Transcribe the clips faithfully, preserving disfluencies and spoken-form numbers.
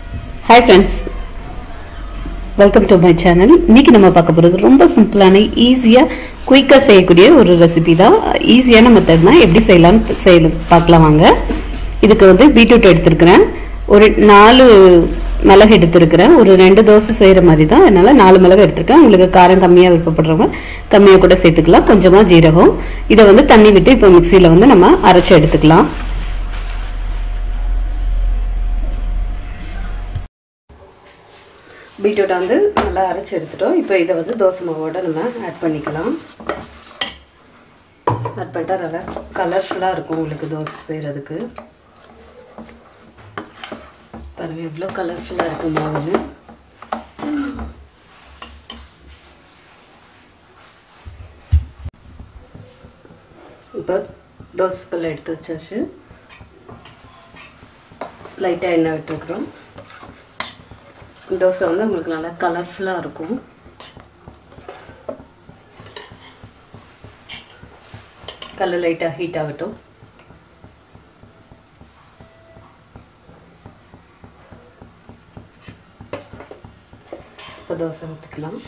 Hi friends, welcome to my channel. இன்னைக்கு நம்ம பார்க்க போறது ரொம்ப சிம்பிளான ஈஸியா குயிக்கா செய்யக்கூடிய ஒரு ரெசிபி தான். ஈஸியான மெத்தட்னா எப்படி செய்யலாம்னு செய்ய பார்க்கலாம் வாங்க. இதுக்கு வந்து பீட்ரூட் எடுத்துக்கிறேன். ஒரு நாலு மிளகு எடுத்துக்கிறேன். ஒரு ரெண்டு தோசை செய்யற மாதிரி தான். அதனால நாலு மிளகு எடுத்துக்கிறேன். உங்களுக்கு காரம் கம்மியா விருப்பப்படுறவங்க கம்மியா கூட சேர்த்துக்கலாம். கொஞ்சமா ஜீரகம். இத வந்து தண்ணி விட்டு இப்போ மிக்ஸில வந்து நம்ம அரைச்சு எடுத்துக்கலாம். பீட்ரூட் வந்து நல்லா அரைச்சு எடுத்துட்டோம். இப்போ இதை வந்து தோசை மாவோட நம்ம ஆட் பண்ணிக்கலாம். ஆட் பண்ணிட்டா நல்லா கலர்ஃபுல்லாக இருக்கும் உங்களுக்கு தோசை செய்கிறதுக்கு. பாருங்க எவ்வளோ கலர்ஃபுல்லாக இருக்கும் மாவு. இப்போ தோசை கல்லை எடுத்து வச்சாச்சு. லைட்டாக எண்ணெய் விட்டுருக்குறோம். தோசை வந்து உங்களுக்கு நல்லா கலர்ஃபுல்லாக இருக்கும். கல்ல லைட்டாக ஹீட் ஆகட்டும். இப்போ தோசை ஊற்றிக்கலாம்.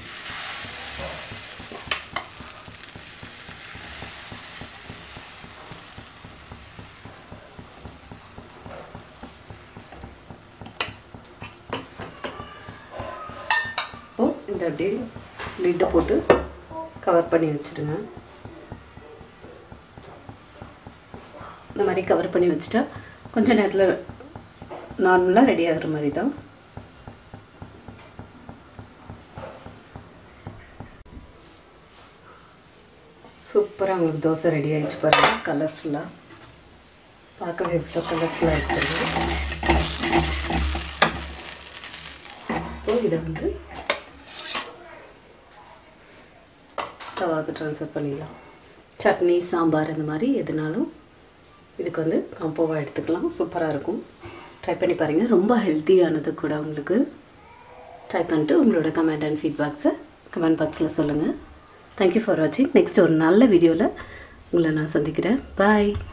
இந்த அப்படியே லிட்டு போட்டு கவர் பண்ணி வச்சுடுங்க. இந்த மாதிரி கவர் பண்ணி வச்சுட்டா கொஞ்சம் நேரத்தில் நார்மலாக ரெடி ஆகிற மாதிரி தான். சூப்பராக உங்களுக்கு தோசை ரெடி ஆகிடுச்சு பாருங்க. கலர்ஃபுல்லாக பார்க்கவே எவ்வளோ கலர்ஃபுல்லாக இருக்குது. இப்போ இதை வந்து தவாவுக்கு ட்ரான்ஸ்ஃபர் பண்ணிடலாம். சட்னி சாம்பார் இந்த மாதிரி எதுனாலும் இதுக்கு வந்து காம்போவாக எடுத்துக்கலாம். சூப்பராக இருக்கும். ட்ரை பண்ணி பாருங்கள். ரொம்ப ஹெல்த்தியானது கூட உங்களுக்கு. ட்ரை பண்ணிட்டு உங்களோட கமெண்ட் அண்ட் ஃபீட்பேக்ஸை கமெண்ட் பாக்ஸில் சொல்லுங்கள். தேங்க்யூ ஃபார் வாட்சிங். நெக்ஸ்ட் ஒரு நல்ல வீடியோவில் உங்களை நான் சந்திக்கிறேன். பாய்.